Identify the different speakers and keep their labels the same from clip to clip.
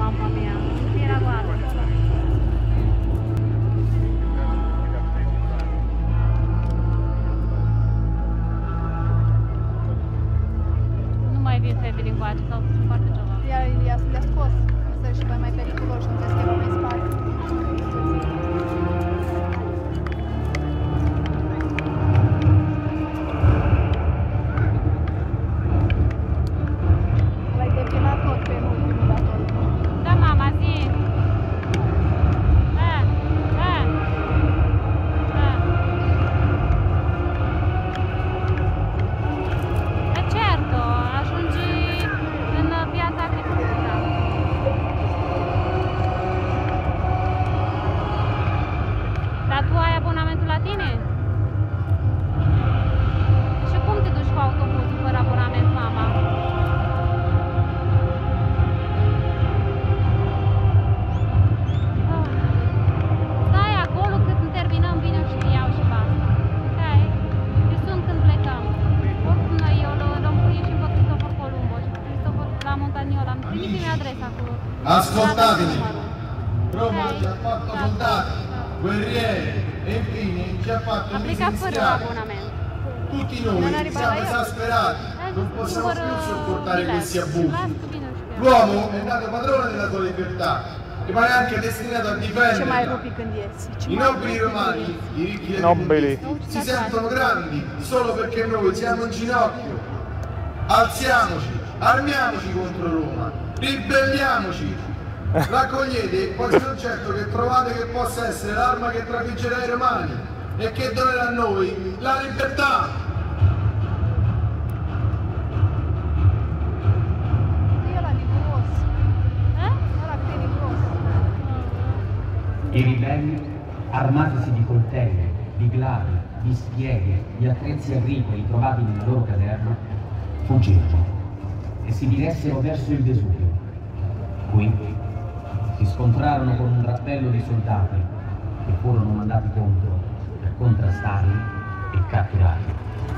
Speaker 1: mamma mia, era uguale. Nu mai vin fetele încoace, că au fost foarte ceva.
Speaker 2: Le-a scos, să și mai periculos și nu te schimă mai spate. L-ai depilat tot pe ultimul acolo.
Speaker 1: Da, mama, zi! E certo, ajungi în piața agricultură. Dar tu ai abonamentul la tine? Și cum te duci cu autobuzul fără abonament, mama? Stai acolo cât terminăm, vine și te iau și basta. Stai, eu sunt când plecăm. Oricum noi, eu l-am ieșit pe Cristofor Columbo și pe Cristofor la Montagnola. Am trimis-mi adresa cu...
Speaker 3: Ascoltatemi, Roma ci ha fatto soldati, guerrieri e infine ci ha fatto
Speaker 1: Applica fără
Speaker 3: licenziare.
Speaker 1: abonament.
Speaker 3: Tutti noi siamo esasperati, non possiamo più sopportare questi abusi. L'uomo è nato padrone della sua libertà, rimane anche destinato a
Speaker 2: Ce mai
Speaker 3: difenderla.
Speaker 2: rupi când ieși?
Speaker 3: I nobili romani, i ricchi del
Speaker 4: Nobili.
Speaker 3: mondo, si sentono grandi solo perché noi siamo in ginocchio. Alziamoci, armiamoci contro Roma, ribelliamoci. Raccogliete qualsiasi oggetto che trovate che possa essere l'arma che trafiggerà i romani e che donerà a noi la libertà.
Speaker 2: Ăla riguros. Ăla che è riguros.
Speaker 5: I ribelli, armatisi di coltelli, di glavi, di spieghe, di attrezzi agricoli trovati nella loro caserma, fuggirono e si diressero verso il Vesuvio. Qui si scontrarono con un drappello di soldati che furono mandati contro per contrastarli e catturarli.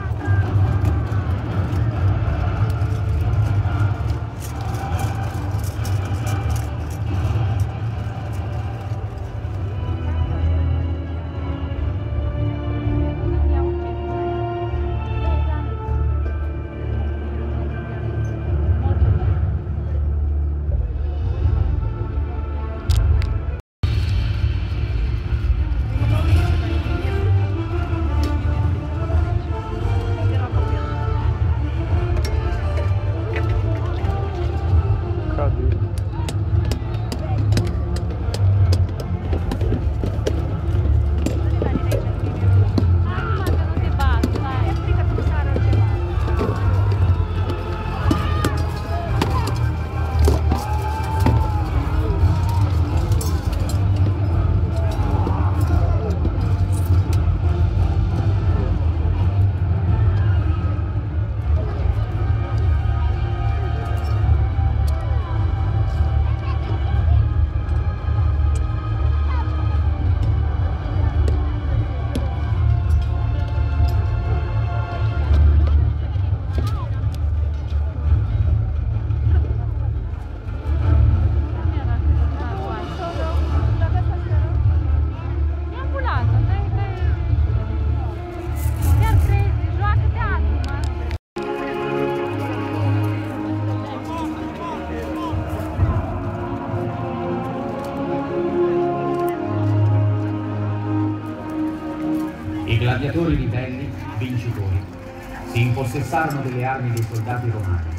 Speaker 5: I gladiatori ribelli, vincitori, si impossessarono delle armi dei soldati romani.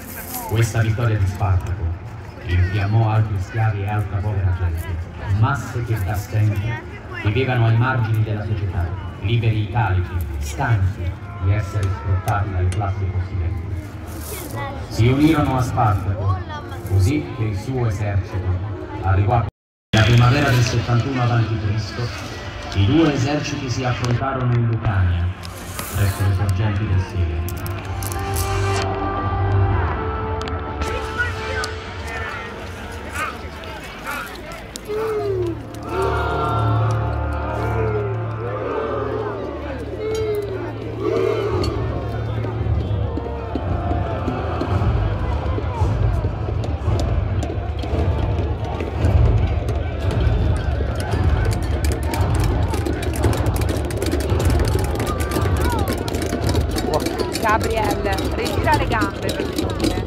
Speaker 5: Questa vittoria di Spartaco infiammò altri schiavi e altra povera gente, masse che da sempre vivevano ai margini della società, liberi italici, stanchi di essere sfruttati dalle classi possidenti. Si unirono a Spartaco, così che il suo esercito arrivò a... Nella primavera del 71 a.C., i due eserciti si affrontarono in Lucania, presso le sorgenti del Sirio.
Speaker 4: Gabriele, ritira le gambe per favore.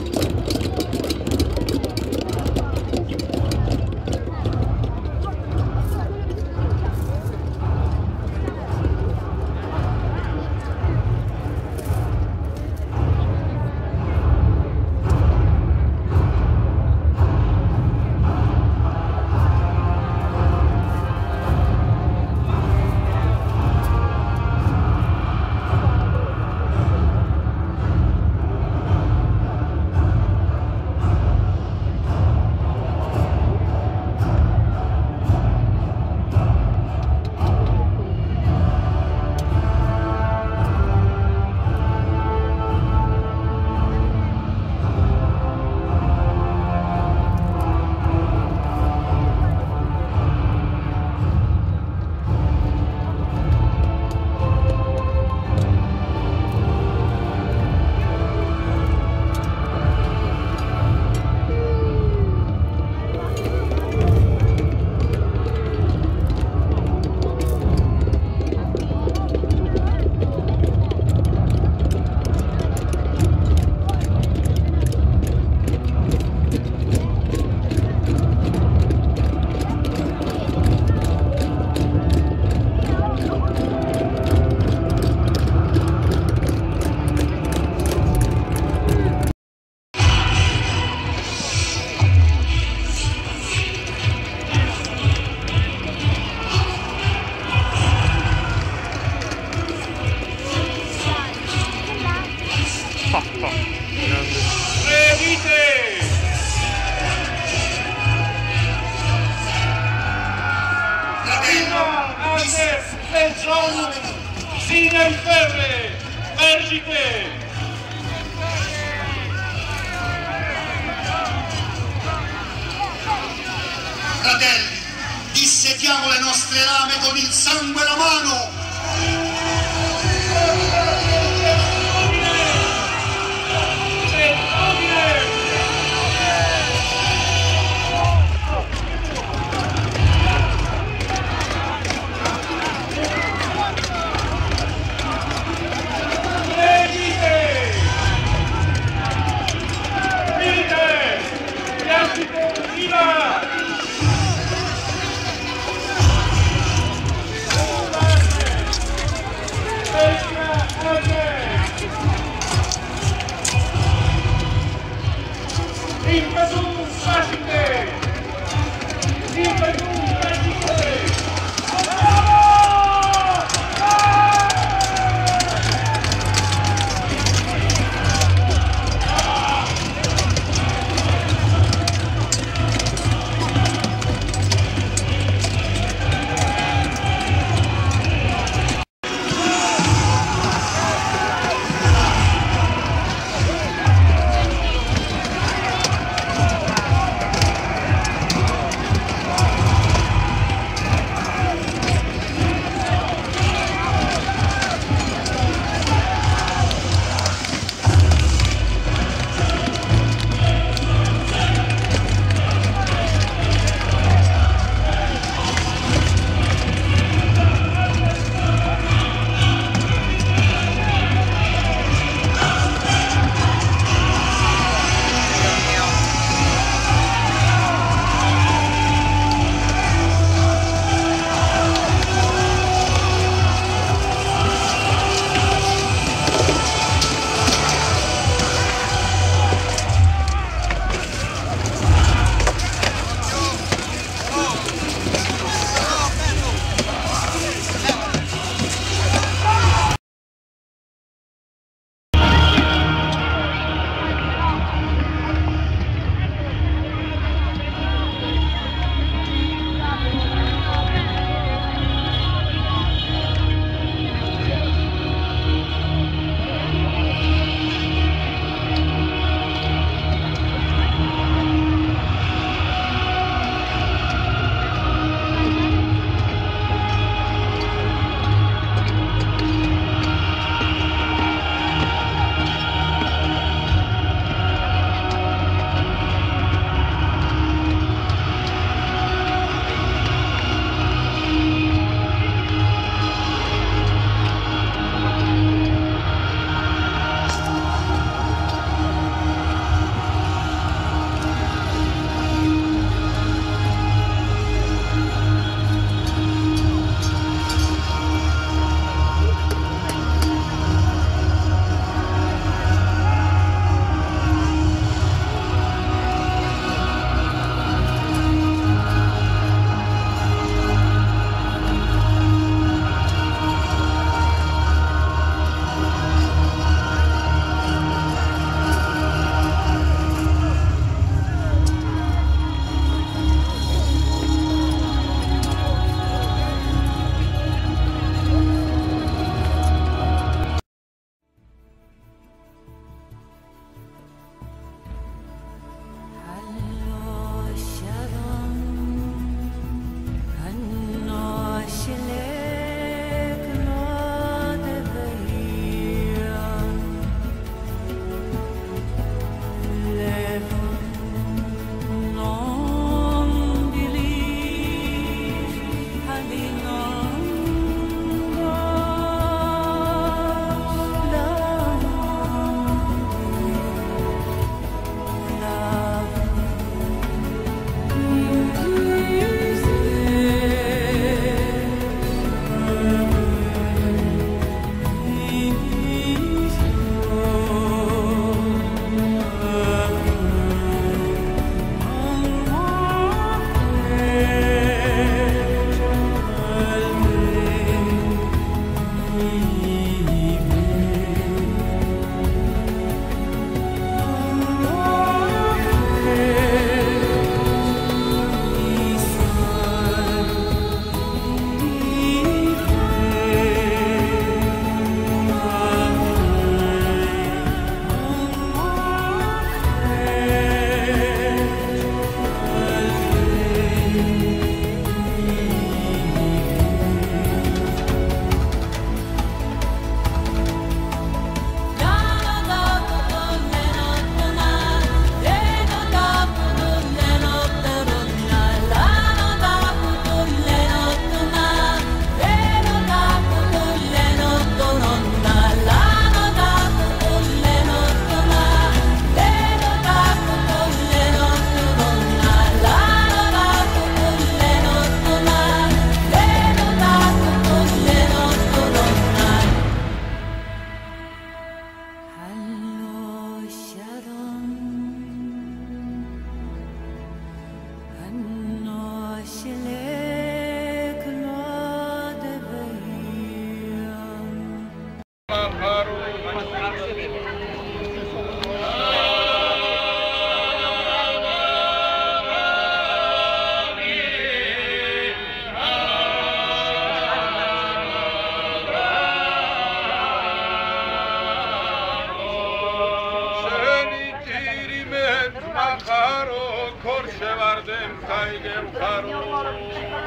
Speaker 6: Sine il ferre, mergite!
Speaker 7: Fratelli, dissetiamo le nostre lame con il sangue alla mano!
Speaker 6: Adem Tiger Caro.